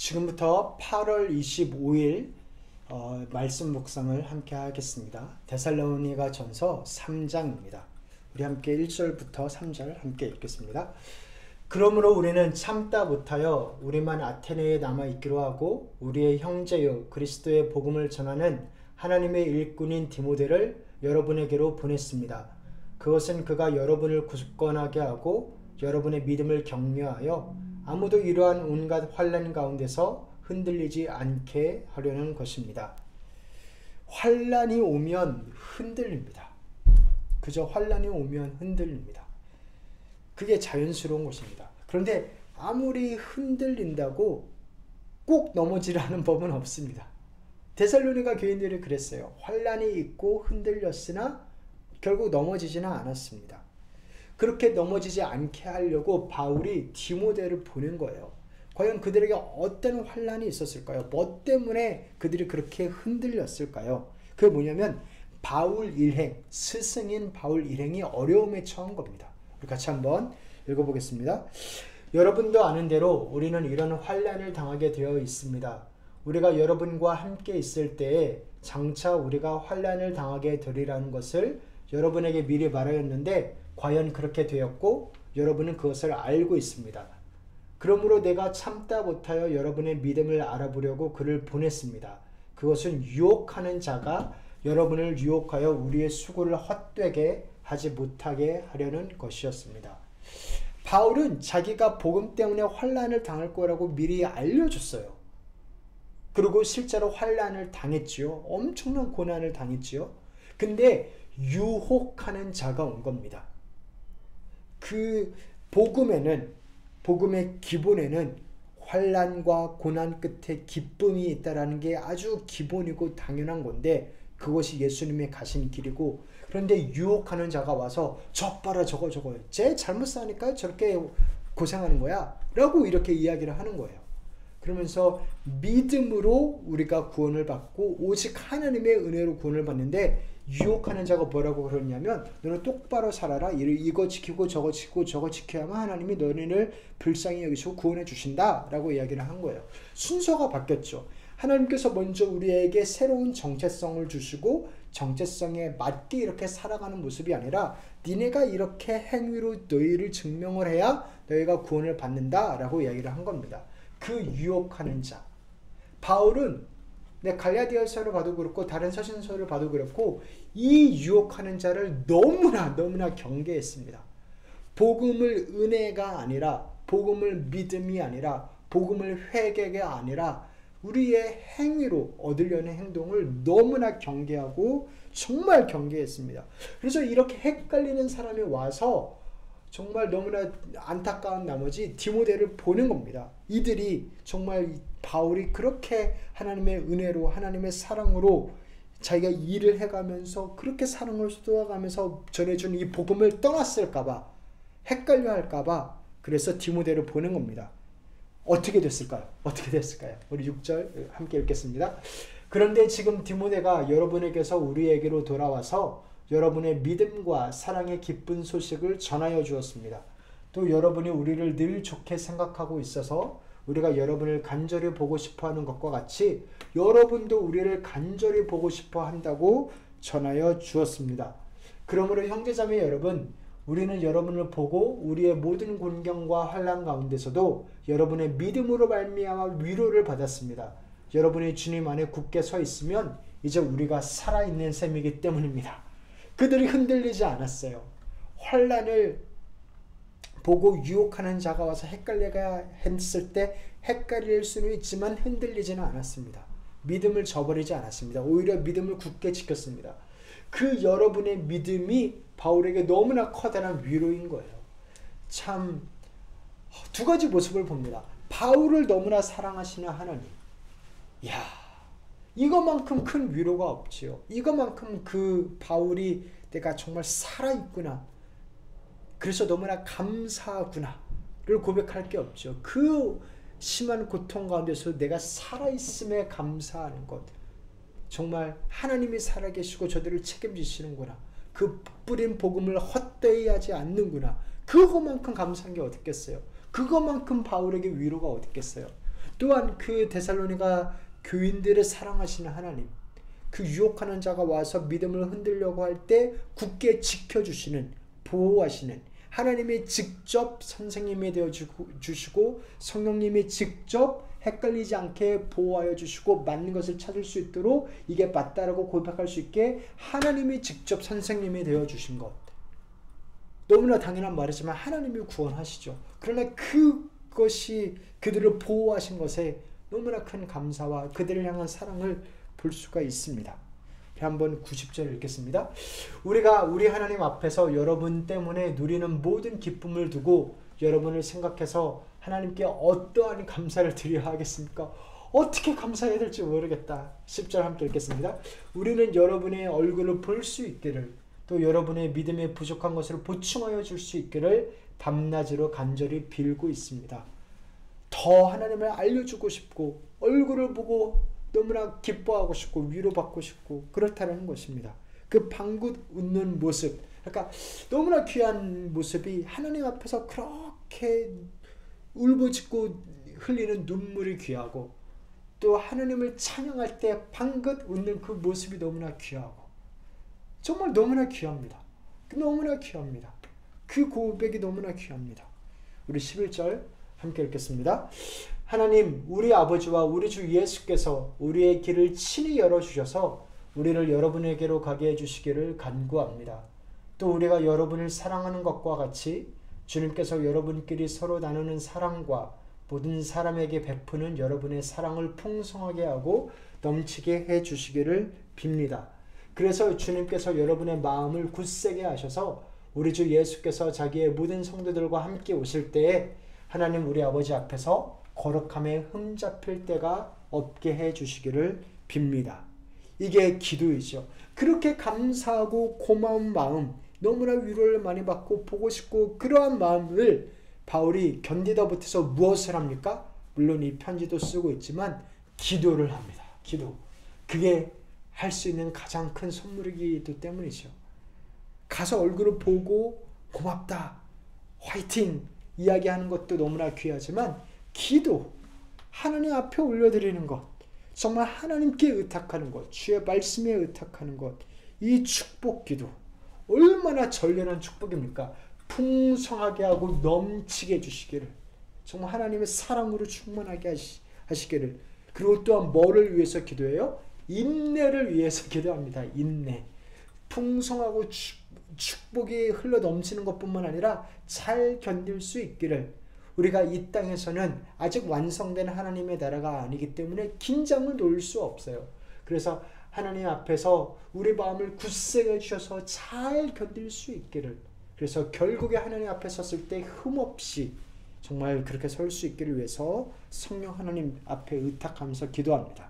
지금부터 8월 25일 말씀 묵상을 함께 하겠습니다. 데살로니가 전서 3장입니다. 우리 함께 1절부터 3절 함께 읽겠습니다. 그러므로 우리는 참다 못하여 우리만 아테네에 남아있기로 하고 우리의 형제요 그리스도의 복음을 전하는 하나님의 일꾼인 디모데를 여러분에게로 보냈습니다. 그것은 그가 여러분을 굳건하게 하고 여러분의 믿음을 격려하여 아무도 이러한 온갖 환난 가운데서 흔들리지 않게 하려는 것입니다. 환난이 오면 흔들립니다. 그저 환난이 오면 흔들립니다. 그게 자연스러운 것입니다. 그런데 아무리 흔들린다고 꼭 넘어지라는 법은 없습니다. 데살로니가 교인들이 그랬어요. 환난이 있고 흔들렸으나 결국 넘어지지는 않았습니다. 그렇게 넘어지지 않게 하려고 바울이 디모데를 보낸 거예요. 과연 그들에게 어떤 환난이 있었을까요? 뭐 때문에 그들이 그렇게 흔들렸을까요? 그게 뭐냐면 바울 일행, 스승인 바울 일행이 어려움에 처한 겁니다. 우리 같이 한번 읽어보겠습니다. 여러분도 아는 대로 우리는 이런 환난을 당하게 되어 있습니다. 우리가 여러분과 함께 있을 때에 장차 우리가 환난을 당하게 되리라는 것을 여러분에게 미리 말하였는데 과연 그렇게 되었고 여러분은 그것을 알고 있습니다. 그러므로 내가 참다 못하여 여러분의 믿음을 알아보려고 그를 보냈습니다. 그것은 유혹하는 자가 여러분을 유혹하여 우리의 수고를 헛되게 하지 못하게 하려는 것이었습니다. 바울은 자기가 복음 때문에 환난을 당할 거라고 미리 알려줬어요. 그리고 실제로 환난을 당했지요. 엄청난 고난을 당했지요. 근데 유혹하는 자가 온 겁니다. 그 복음의 기본에는 환난과 고난 끝에 기쁨이 있다라는 게 아주 기본이고 당연한 건데 그것이 예수님의 가신 길이고, 그런데 유혹하는 자가 와서 저 봐라 저거 쟤 잘못 사니까 저렇게 고생하는 거야 라고 이렇게 이야기를 하는 거예요. 그러면서 믿음으로 우리가 구원을 받고 오직 하나님의 은혜로 구원을 받는데, 유혹하는 자가 뭐라고 그러냐면 너는 똑바로 살아라, 이거 지키고 저거 지키고 저거 지켜야만 하나님이 너희를 불쌍히 여기시고 구원해 주신다 라고 이야기를 한 거예요. 순서가 바뀌었죠. 하나님께서 먼저 우리에게 새로운 정체성을 주시고 정체성에 맞게 이렇게 살아가는 모습이 아니라 니네가 이렇게 행위로 너희를 증명을 해야 너희가 구원을 받는다 라고 이야기를 한 겁니다. 그 유혹하는 자, 바울은 갈라디아서를 봐도 그렇고 다른 서신서를 봐도 그렇고 이 유혹하는 자를 너무나 경계했습니다. 복음을 은혜가 아니라, 복음을 믿음이 아니라, 복음을 회개가 아니라 우리의 행위로 얻으려는 행동을 너무나 경계하고 정말 경계했습니다. 그래서 이렇게 헷갈리는 사람이 와서 정말 너무나 안타까운 나머지 디모데를 보낸 겁니다. 이들이 정말 바울이 그렇게 하나님의 은혜로, 하나님의 사랑으로 자기가 일을 해가면서 그렇게 사랑을 쏟아가면서 전해준 이 복음을 떠났을까봐, 헷갈려 할까봐 그래서 디모데를 보낸 겁니다. 어떻게 됐을까요? 우리 6절 함께 읽겠습니다. 그런데 지금 디모데가 여러분에게서 우리에게로 돌아와서 여러분의 믿음과 사랑의 기쁜 소식을 전하여 주었습니다. 또 여러분이 우리를 늘 좋게 생각하고 있어서 우리가 여러분을 간절히 보고 싶어 하는 것과 같이 여러분도 우리를 간절히 보고 싶어 한다고 전하여 주었습니다. 그러므로 형제자매 여러분, 우리는 여러분을 보고 우리의 모든 곤경과 환난 가운데서도 여러분의 믿음으로 말미암아 위로를 받았습니다. 여러분이 주님 안에 굳게 서 있으면 이제 우리가 살아있는 셈이기 때문입니다. 그들이 흔들리지 않았어요. 환난을 보고 유혹하는 자가 와서 헷갈려가 했을 때 헷갈릴 수는 있지만 흔들리지는 않았습니다. 믿음을 저버리지 않았습니다. 오히려 믿음을 굳게 지켰습니다. 그 여러분의 믿음이 바울에게 너무나 커다란 위로인 거예요. 참 두 가지 모습을 봅니다. 바울을 너무나 사랑하시는 하나님. 이야, 이것만큼 큰 위로가 없지요. 이것만큼 그 바울이 내가 정말 살아있구나, 그래서 너무나 감사하구나를 고백할 게 없죠. 그 심한 고통 가운데서 내가 살아있음에 감사하는 것, 정말 하나님이 살아계시고 저들을 책임지시는구나, 그 뿌린 복음을 헛되이 하지 않는구나, 그것만큼 감사한 게 어딨겠어요. 그것만큼 바울에게 위로가 어딨겠어요. 또한 그 데살로니가 교인들을 사랑하시는 하나님, 그 유혹하는 자가 와서 믿음을 흔들려고 할 때 굳게 지켜주시는, 보호하시는 하나님이 직접 선생님이 되어 주시고 성령님이 직접 헷갈리지 않게 보호하여 주시고 맞는 것을 찾을 수 있도록 이게 맞다라고 고백할 수 있게 하나님이 직접 선생님이 되어 주신 것, 너무나 당연한 말이지만 하나님이 구원하시죠. 그러나 그것이 그들을 보호하신 것에 너무나 큰 감사와 그들을 향한 사랑을 볼 수가 있습니다. 한번 90절 읽겠습니다. 우리가 우리 하나님 앞에서 여러분 때문에 누리는 모든 기쁨을 두고 여러분을 생각해서 하나님께 어떠한 감사를 드려야 하겠습니까? 어떻게 감사해야 될지 모르겠다. 10절 함께 읽겠습니다. 우리는 여러분의 얼굴을 볼 수 있기를, 또 여러분의 믿음에 부족한 것을 보충하여 줄 수 있기를 밤낮으로 간절히 빌고 있습니다. 더 하나님을 알려주고 싶고 얼굴을 보고 너무나 기뻐하고 싶고 위로받고 싶고 그렇다는 것입니다. 그 방긋 웃는 모습, 그러니까 너무나 귀한 모습이 하나님 앞에서 그렇게 울부짖고 흘리는 눈물이 귀하고, 또 하나님을 찬양할 때 방긋 웃는 그 모습이 너무나 귀하고, 정말 너무나 귀합니다. 너무나 귀합니다. 그 고백이 너무나 귀합니다. 우리 11절 함께 읽겠습니다. 하나님, 우리 아버지와 우리 주 예수께서 우리의 길을 친히 열어주셔서 우리를 여러분에게로 가게 해주시기를 간구합니다. 또 우리가 여러분을 사랑하는 것과 같이 주님께서 여러분끼리 서로 나누는 사랑과 모든 사람에게 베푸는 여러분의 사랑을 풍성하게 하고 넘치게 해주시기를 빕니다. 그래서 주님께서 여러분의 마음을 굳세게 하셔서 우리 주 예수께서 자기의 모든 성도들과 함께 오실 때에 하나님 우리 아버지 앞에서 거룩함에 흠잡힐 때가 없게 해주시기를 빕니다. 이게 기도이죠. 그렇게 감사하고 고마운 마음, 너무나 위로를 많이 받고 보고 싶고 그러한 마음을 바울이 견디다 못해서 무엇을 합니까? 물론 이 편지도 쓰고 있지만 기도를 합니다. 기도. 그게 할 수 있는 가장 큰 선물이기 때문이죠. 가서 얼굴을 보고 고맙다, 화이팅 이야기하는 것도 너무나 귀하지만 기도, 하나님 앞에 올려드리는 것, 정말 하나님께 의탁하는 것, 주의 말씀에 의탁하는 것, 이 축복 기도 얼마나 절련한 축복입니까? 풍성하게 하고 넘치게 해주시기를, 정말 하나님의 사랑으로 충만하게 하시기를. 그리고 또한 뭐를 위해서 기도해요? 인내를 위해서 기도합니다. 인내. 풍성하고 축복이 흘러 넘치는 것뿐만 아니라 잘 견딜 수 있기를. 우리가 이 땅에서는 아직 완성된 하나님의 나라가 아니기 때문에 긴장을 놓을 수 없어요. 그래서 하나님 앞에서 우리 마음을 굳세게 해주셔서 잘 견딜 수 있기를. 그래서 결국에 하나님 앞에 섰을 때 흠없이 정말 그렇게 설 수 있기를 위해서 성령 하나님 앞에 의탁하면서 기도합니다.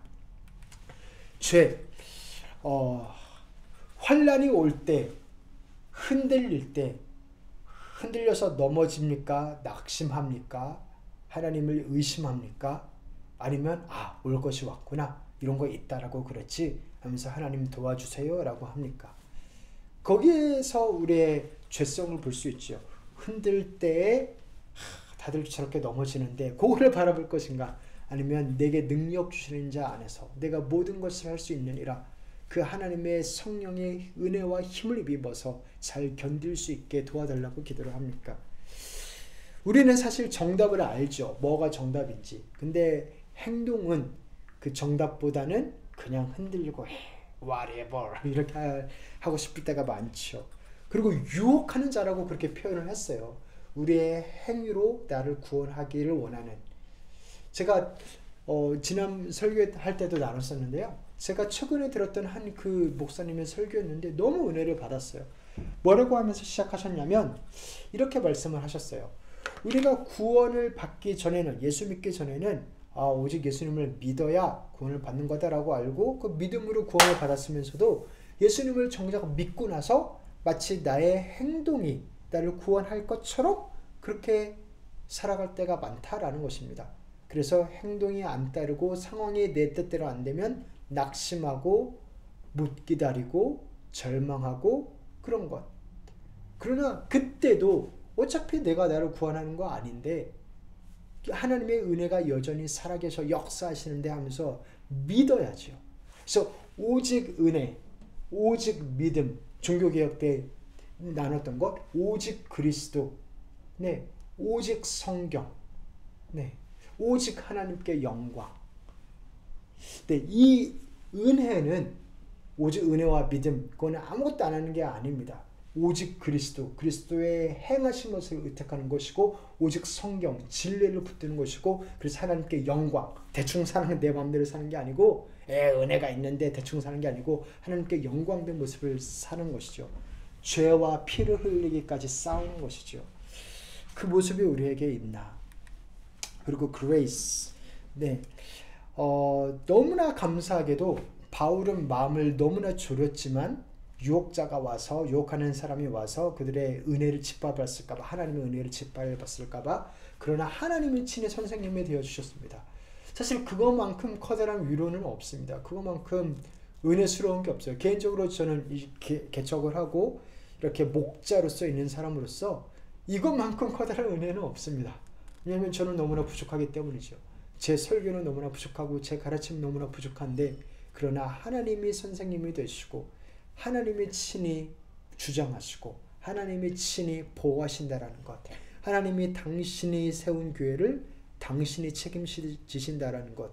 환난이 올 때, 흔들릴 때 흔들려서 넘어집니까? 낙심합니까? 하나님을 의심합니까? 아니면 올 것이 왔구나, 이런 거 있다라고 그랬지 하면서 하나님 도와주세요 라고 합니까? 거기에서 우리의 죄성을 볼 수 있죠. 흔들 때 다들 저렇게 넘어지는데 그거를 바라볼 것인가? 아니면 내게 능력 주시는 자 안에서 내가 모든 것을 할 수 있느니라, 그 하나님의 성령의 은혜와 힘을 입어서 잘 견딜 수 있게 도와달라고 기도를 합니까? 우리는 사실 정답을 알죠. 뭐가 정답인지. 근데 행동은 그 정답보다는 그냥 흔들리고 whatever 이렇게 하고 싶을 때가 많죠. 그리고 유혹하는 자라고 그렇게 표현을 했어요. 우리의 행위로 나를 구원하기를 원하는. 제가 지난 설교할 때도 나눴었는데요. 제가 최근에 들었던 한 그 목사님의 설교였는데 너무 은혜를 받았어요. 뭐라고 하면서 시작하셨냐면 이렇게 말씀을 하셨어요. 우리가 구원을 받기 전에는, 예수 믿기 전에는 오직 예수님을 믿어야 구원을 받는 거다라고 알고 그 믿음으로 구원을 받았으면서도 예수님을 정작 믿고 나서 마치 나의 행동이 나를 구원할 것처럼 그렇게 살아갈 때가 많다라는 것입니다. 그래서 행동이 안 따르고 상황이 내 뜻대로 안 되면 낙심하고 못 기다리고 절망하고 그런 것. 그러나 그때도 어차피 내가 나를 구원하는 거 아닌데 하나님의 은혜가 여전히 살아계셔 역사하시는데 하면서 믿어야죠. 그래서 오직 은혜, 오직 믿음, 종교개혁 때 나눴던 것, 오직 그리스도, 네, 오직 성경, 네, 오직 하나님께 영광. 네, 이 은혜는 오직 은혜와 믿음, 그거는 아무것도 안 하는 게 아닙니다. 오직 그리스도, 그리스도의 행하신 것을 의탁하는 것이고, 오직 성경, 진리를 붙드는 것이고, 그래서 하나님께 영광, 대충 사는 내 마음대로 사는 게 아니고, 은혜가 있는데 대충 사는 게 아니고, 하나님께 영광된 모습을 사는 것이죠. 죄와 피를 흘리기까지 싸우는 것이죠. 그 모습이 우리에게 있나. 그리고 grace, 네, 너무나 감사하게도 바울은 마음을 너무나 졸였지만 유혹자가 와서, 유혹하는 사람이 와서 그들의 은혜를 짓밟았을까봐, 하나님의 은혜를 짓밟았을까봐, 그러나 하나님이 친히 선생님이 되어주셨습니다. 사실 그것만큼 커다란 위로는 없습니다. 그것만큼 은혜스러운 게 없어요. 개인적으로 저는 이 개척을 하고 이렇게 목자로서 있는 사람으로서 이것만큼 커다란 은혜는 없습니다. 왜냐하면 저는 너무나 부족하기 때문이죠. 제 설교는 너무나 부족하고 제 가르침은 너무나 부족한데, 그러나 하나님이 선생님이 되시고 하나님이 친히 주장하시고 하나님이 친히 보호하신다라는 것, 하나님이 당신이 세운 교회를 당신이 책임지신다라는 것,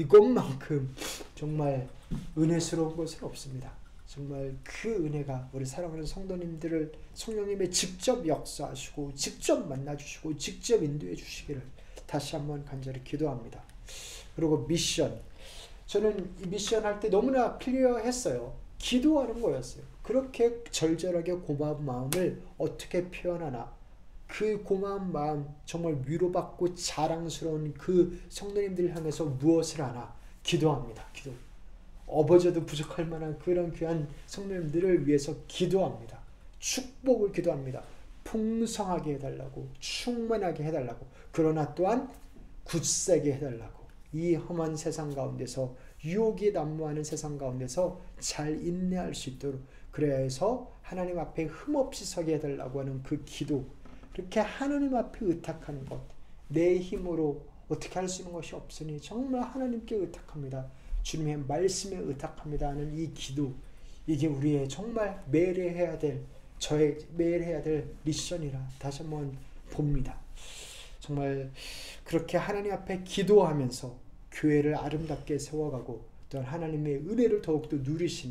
이것만큼 정말 은혜스러운 것은 없습니다. 정말 그 은혜가 우리 사랑하는 성도님들을 성령님이 직접 역사하시고 직접 만나주시고 직접 인도해 주시기를 다시 한번 간절히 기도합니다. 그리고 미션, 저는 이 미션 할 때 너무나 필요했어요. 기도하는 거였어요. 그렇게 절절하게 고마운 마음을 어떻게 표현하나, 그 고마운 마음, 정말 위로받고 자랑스러운 그 성도님들을 향해서 무엇을 하나, 기도합니다. 기도. 어버져도 부족할 만한 그런 귀한 성도님들을 위해서 기도합니다. 축복을 기도합니다. 풍성하게 해달라고, 충만하게 해달라고, 그러나 또한 굳세게 해달라고, 이 험한 세상 가운데서, 유혹이 난무하는 세상 가운데서 잘 인내할 수 있도록, 그래야 해서 하나님 앞에 흠없이 서게 해달라고 하는 그 기도, 그렇게 하나님 앞에 의탁하는 것, 내 힘으로 어떻게 할 수 있는 것이 없으니 정말 하나님께 의탁합니다. 주님의 말씀에 의탁합니다 하는 이 기도, 이게 우리의 정말 매일 해야 될, 저의 매일 해야 될 미션이라 다시 한번 봅니다. 정말 그렇게 하나님 앞에 기도하면서 교회를 아름답게 세워가고, 또 하나님의 은혜를 더욱더 누리시는,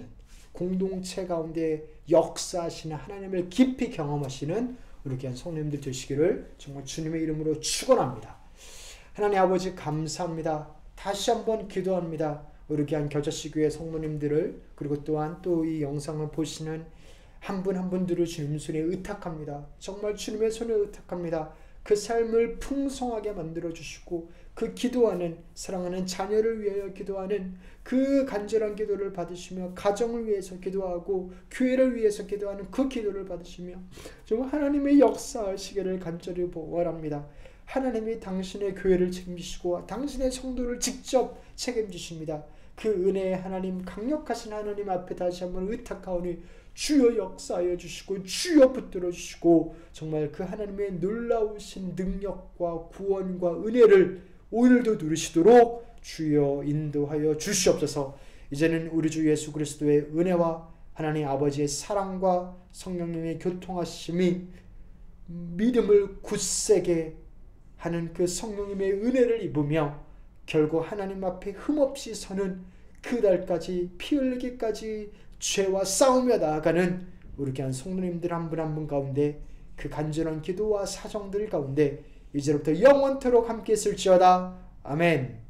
공동체 가운데 역사하시는 하나님을 깊이 경험하시는 우리 귀한 성도님들 되시기를 정말 주님의 이름으로 축원합니다. 하나님 아버지 감사합니다. 다시 한번 기도합니다. 우리 귀한 겨자씨 교회 성도님들을, 그리고 또한 또 이 영상을 보시는 한 분 한 분들을 주님 손에 의탁합니다. 정말 주님의 손에 의탁합니다. 그 삶을 풍성하게 만들어 주시고, 그 기도하는, 사랑하는 자녀를 위하여 기도하는 그 간절한 기도를 받으시며, 가정을 위해서 기도하고 교회를 위해서 기도하는 그 기도를 받으시며, 정말 하나님의 역사하시기를 간절히 원합니다. 하나님이 당신의 교회를 책임지시고 당신의 성도를 직접 책임지십니다. 그 은혜의 하나님, 강력하신 하나님 앞에 다시 한번 의탁하오니 주여 역사하여 주시고 주여 붙들어 주시고, 정말 그 하나님의 놀라우신 능력과 구원과 은혜를 오늘도 누리시도록 주여 인도하여 주시옵소서. 이제는 우리 주 예수 그리스도의 은혜와 하나님 아버지의 사랑과 성령님의 교통하심이 믿음을 굳세게 하는 그 성령님의 은혜를 입으며, 결국 하나님 앞에 흠없이 서는 그날까지, 피 흘리기까지 죄와 싸우며 나아가는 우리 귀한 성도님들 한 분 한 분 가운데, 그 간절한 기도와 사정들 가운데 이제부터 영원토록 함께 있을지어다. 아멘.